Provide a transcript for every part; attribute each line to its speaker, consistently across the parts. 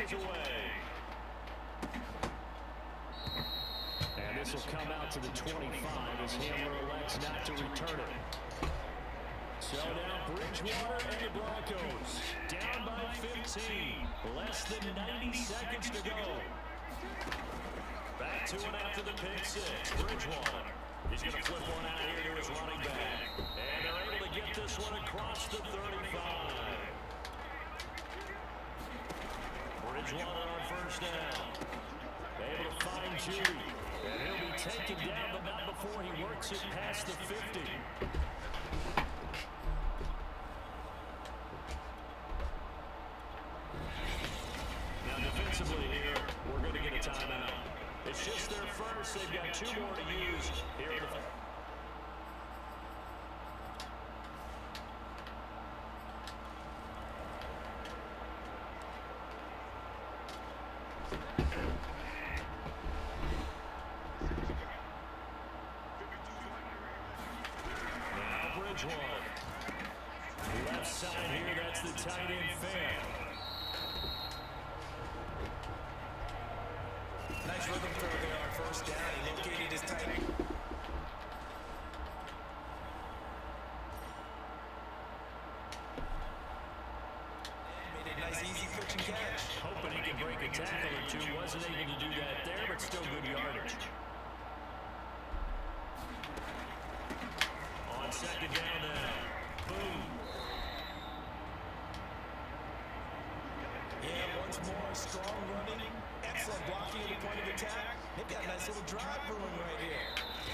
Speaker 1: is away. And this will come out to the 25 as Hamler elects not to return it. So now Bridgewater and the Broncos down by 15. Less than 90 seconds to go. Back to it after the pick six. Bridgewater. He's going to flip one out here to his running back. And they're able to get this one across the 35. Bridgewater on first down. Able to find Judy. And he'll be taken down, but not before he works it past the 50. Now defensively here, we're going to get a timeout. It's just their first. They've got 2 more to use here in the now Bridgewater. Left side here, that's the tight end fan.
Speaker 2: Nice rhythm throw there on first down. He located his tight end. Made a nice, easy pitch and catch.
Speaker 1: Hoping he can break a tackle or two. Wasn't able to do that there, but still good yardage. On second down now. Boom.
Speaker 2: Yeah, once more, strong running. Excellent blocking at the point of attack. They've got a nice little drive brewing right here.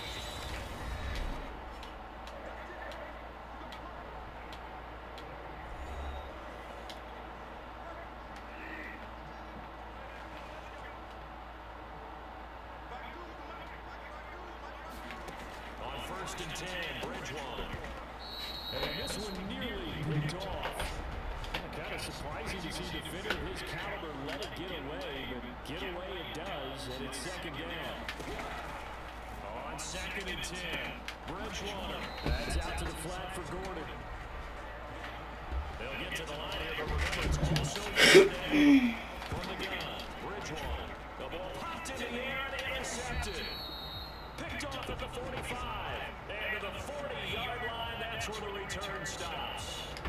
Speaker 1: On first and 10, Bridgewater. And this one nearly picked off. Kind of surprising to see a defender of his caliber let it get away, but get away it does, and it's second down. On second and 10, Bridgewater. That's out to the flat for Gordon. They'll get to the line here, but remember, it's also third down. From the gun, Bridgewater. The ball popped in the air and intercepted. Picked off at the 45. And to the 40-yard line, that's where the return stops.